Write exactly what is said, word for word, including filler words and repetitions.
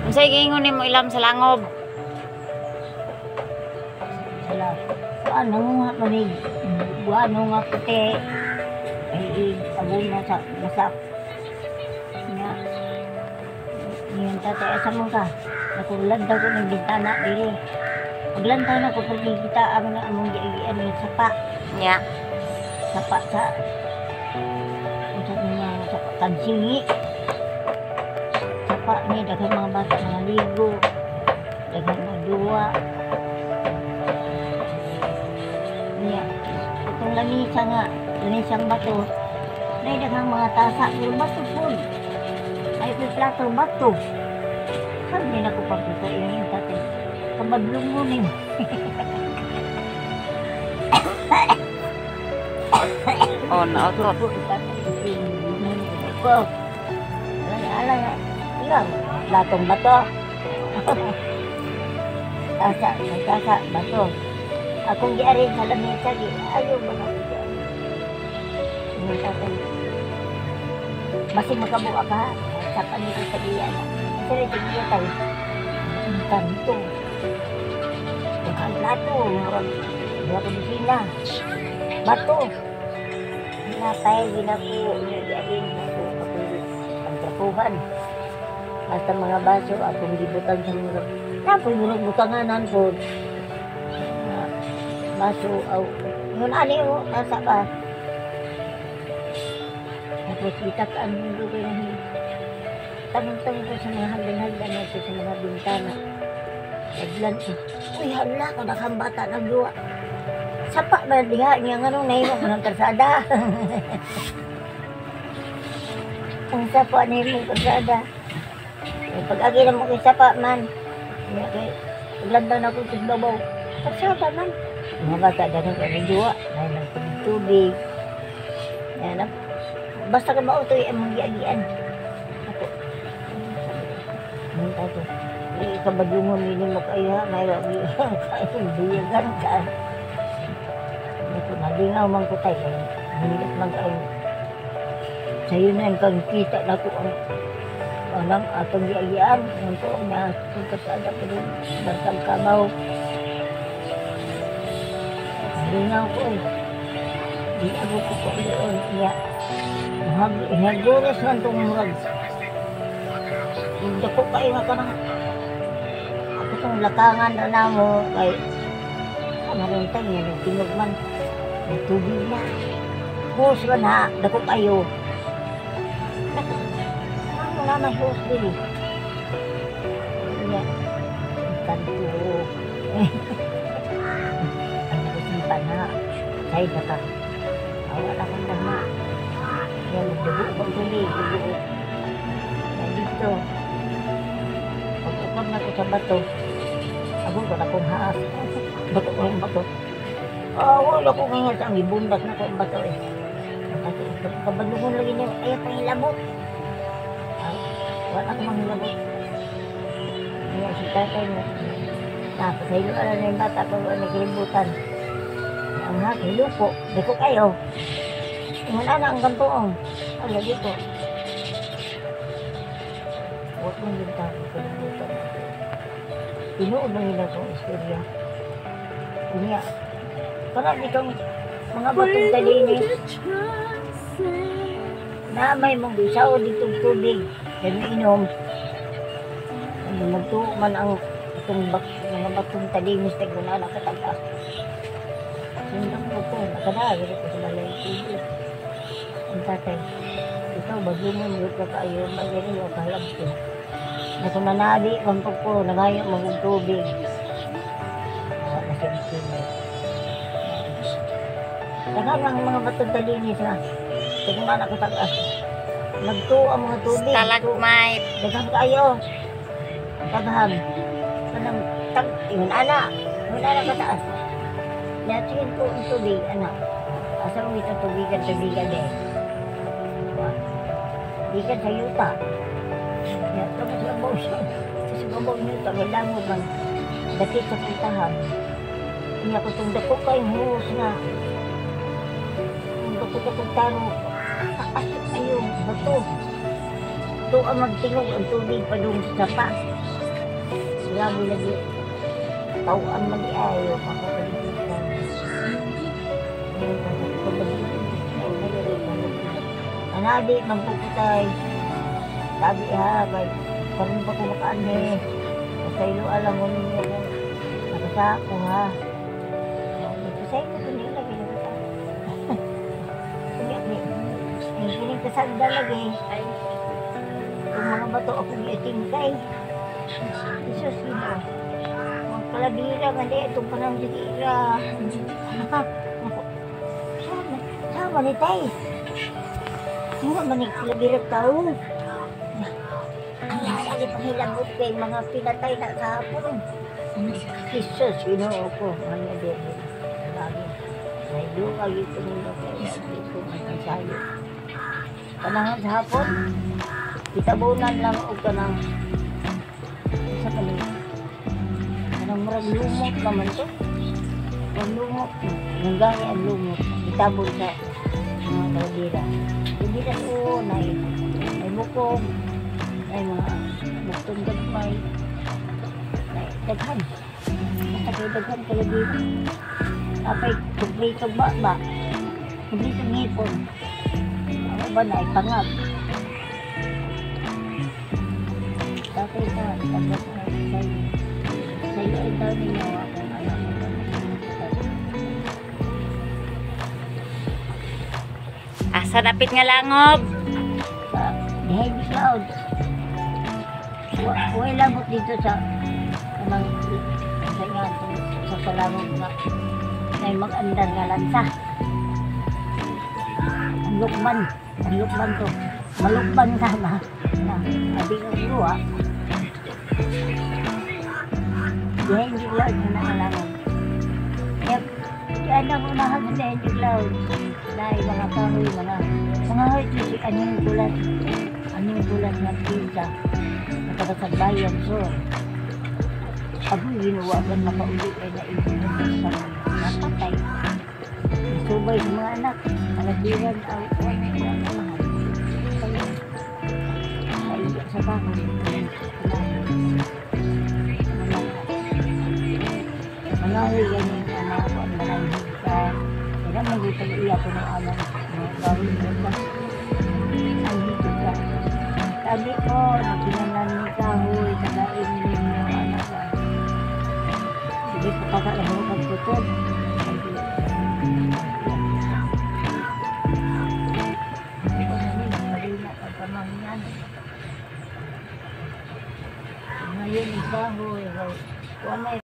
Unsay giingon nimo ilam sa langob? Sala. Saan nangunga manig. Buano nga puti. Ay, sabon na sa masak. Nga. Ngayon tatay, asa mo ka? Nakulad daw ko ng bintana. Dili. Paglantaw na ko pergi kita ang nga among giagian ng sapa. Nya. Sapa sa sa mga sapa kansingi. Sapa ni daghang mga bata mga ligo. Daghang mga duwa. Niya. Itong lamisa nga, lamisang bato. Nay daghang mga tasa pero bato pun. Ay plato bato. Sabi na ko pagkita yung tatay. Kabadlong mo ni. Oh, nautot. Ko. Ala ala. Ilang latong bato. Tasa, tasa bato. Akong giarin sa lamesa gi. Ayaw ba na ko diyan. Ini tatay. Masih makabuka ka. Sa kanila sa diyan. Sila tingin tayo. Kanto. Ang plato, murag dua ka bisina. Bato. Napay ginapo, nagyain ako pagtrapuhan. Basta mga baso akong gibutan sa mga napoy murag butanganan po. Uh, baso aw ngun ani mo nasa ka. Tapos itakaan mo ko yung tanong-tanong ko sa mga hagdan-hagdan natin sa mga bintana. Naglan ko, uy hala ko nakang bata nagluwa. Sapa ba diha niya nga nung nahiwa ko ng karsada. Ang sapa na yung karsada. Eh, pag-agi na mo kay sapa man. Paglandaw na ko sa babaw. Karsada man. Mga bata ganun ka nagluwa. Dahil ng tubig-tubig. Yan, basta ka mautoy ang mga giagian. Ano tayo? Ikabadungon nini mo kayo ha? May wagi kaindiyagan ka. Ito nalingaw man ko tayo. Hinilip man kayo. Sa'yo na yung kang kita na ko ang anang atong giagian. Ang ko na kung kasada ko rin. Barsang kabaw. Nalingaw ko eh. Di ako ko ko doon. Kaya nagulas man itong murag. Hindi ko kayo nga ka na ako itong lakangan na na mo kay naruntang yan yung tinugman may tubig na hose man ha, dako kayo ano na may hose din eh yan kanto ang nakusimpan ha sa'yo na ka awala kang tama yan nagdugo kang tubig dugo yan dito pag-upag na ko sa bato, ako ba na kong haas? Bato ko yung bato. Ah, wala ko ngayon sa ang ibundas na ko ang bato eh. Kabadungon lagi niya, ayaw pang hilabot. Ah, wala ko mang hilabot. Ngayon si tatay mo. Tapos sa ilo na yung bata ko nagkilibutan. Ang hati, hilo po. Di ko kayo. Ingon na ang gantoong. Ang lagi ko. Huwag mong bintang kalimutan. Tinuod lang nila kong istorya. Kunya, parang itong mga batong talinis na may mong bisaw ditong tubig. Kaya inom. Magtuo man ang itong bak, mga batong talinis na guna nakataga. Sundang po po, nakadagay ko sa balay tubig. Ang tatay, ikaw bagyo mo mga kakayo, magaling o kalab ko. Na kung nanadi, mampag po, nangayo magong tubig. Uh, Nasibig mo. Saka ng mga batong talinis na. Kung nga nakatagas. Nagtuo ang mga tubig. Stalagmite. Daghang kayo. Daghang. Kanang tag, ingon ana. Ingon ana kataas. Yatiin po ang tubig, anak. Asa mo itong tubigan, tubigan eh. Tubigan sa yuta. Ya, tapos labaw siya. Kasi babaw niyo, tagalango man. Dati sa puntahan. Kaya ko itong dako kayo, hus na. Ang dako ka pagtaro. Taas ayun, bato. Ito ang magtingog ang tubig pa doon sa sapa. Grabe lagi. Tawaan man di ayo. Makapalitan. Anadi, magpuputay. Sabi ha, kay parang pa kumakaan eh. Sa ilo alam mo ninyo yan. Nakasako ha. Kasi ko ito nila ginagawa. Ang kinikasagda lagi. Kung mga bato akong itingkay. Isus yun. Mga kalabira nga di itong panang dikira. Sama ni tay. Mga manig kalabira tao. Ang lagi panghilagot kay mga pinatay na sa hapon. Isus, ginoo ko. Ano din. Lagi. May luwag ito nila kaya ito ang sayo. Panahon sa hapon, itabunan lang o kanang sa kalit. Kanang marag lumot naman to. Ang lumot. Nanggangi ang lumot. Itabon sa mga kalabira. Hindi na ito, may, may bukog. Ay mga bukong gagmay. Ay, daghan. Basta kayo daghan kalabira. Apay, kumpletong ba ba? Kumpletong ngipon. Ako ba na ipangag? Tapos na, tapos na sa'yo. Sa'yo ito ninyo akong anak ko. Asa dapit nga langob. Sa Heavy Cloud. Huwag labot dito sa kanang sa nga sa salangog nga may mag-andar nga lansa. Ang lukban. Ang lukban to. Malukban sana. Na, sabi ng luwa. Di Heavy Cloud na nangalangon. Kaya, kaya na ko nahag sa Heavy Cloud. Dahil mga kahoy, mga mga hoy, si anyong bulat. Anyong bulat nga pizza. Nakabasagbayan, so. Agoy, ginawa ka makauli ay naibigyan sa napatay. Nasubay sa mga anak. Nalabiran, awan, awan, awan. Kaya, naiya sa bahay. Manahoy, ganyan ang mga kuwan, manahig ka. Kaya magutag iya ko ng alam. Gawin mo ba? Ang hito ka. Sabi ko, napinanan ni kahoy, tagain din mo anak ka. Sige, pakakalang mo pagputod. Ngayon, kahoy, kuwan na